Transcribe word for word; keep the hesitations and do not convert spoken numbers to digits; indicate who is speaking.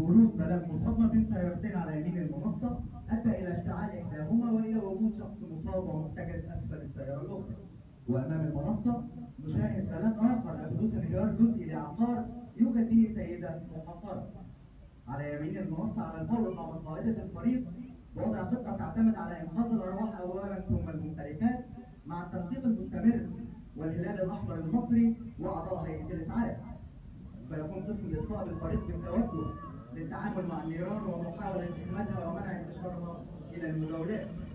Speaker 1: ورود بلد مصادمة بين سيارتين على يمين المنصة أدى إلى اشتعال إحداهما وإلى وجود شخص مصاب ومحتجز أسفل السيارة الأخرى. وأمام المنصة نشاهد كلام آخر لحدوث انهيار جزئي لعقار يوجد فيه سيدة محقرة. على يمين المنصة على الفور مع قائدة الفريق وضع خطة تعتمد على إنقاذ الأرواح أولا ثم الممتلكات مع التنسيق المستمر والهلال الأحمر المصري وأعضاء هيئة الإسعاف. فيقوم قسم الإطفاء بالفريق بالتوجه للتعامل مع النيران ومحاولة إخمادها ومنع انتشارها إلى المجاورات.